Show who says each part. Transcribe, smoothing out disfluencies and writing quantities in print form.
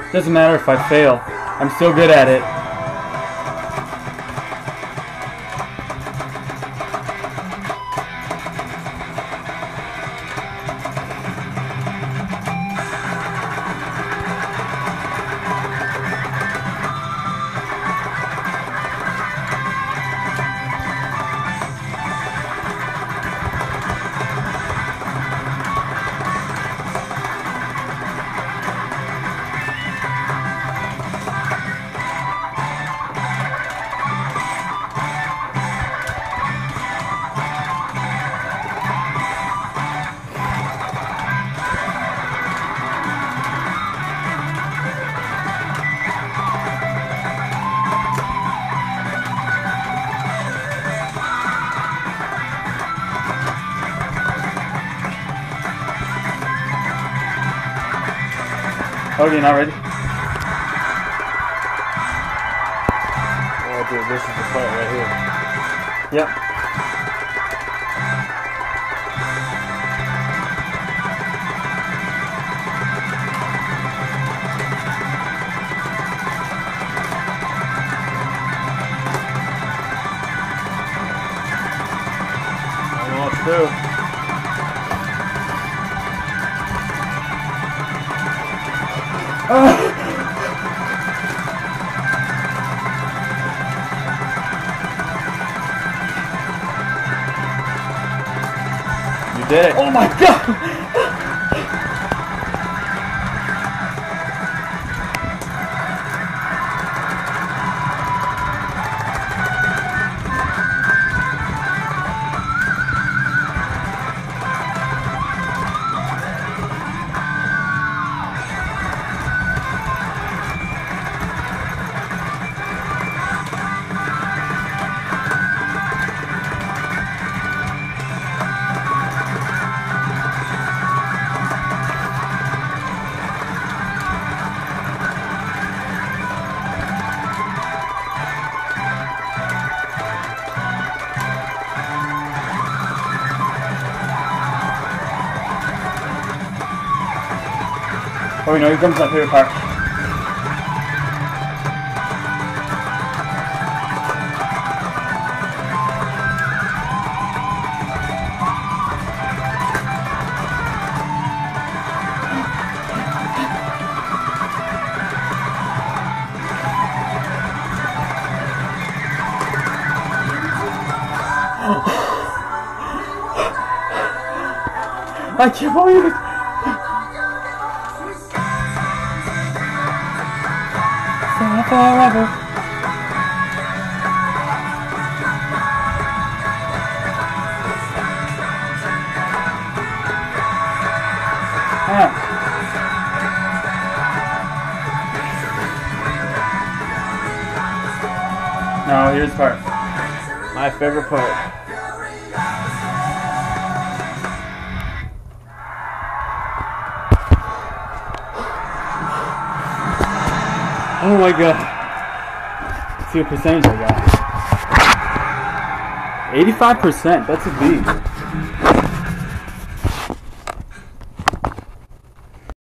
Speaker 1: Doesn't matter if I fail. I'm still good at it. Oh, you're not ready?
Speaker 2: Oh, dude, this is the part right here.
Speaker 1: Yep.
Speaker 2: I don't know what to do.
Speaker 1: You did it. Oh my god! Oh, you know, here comes my favorite part. I can't believe it. Forever. No, here's the part.
Speaker 2: My favorite part.
Speaker 1: Oh my god. Let's see what percentage I got. 85%, that's a B.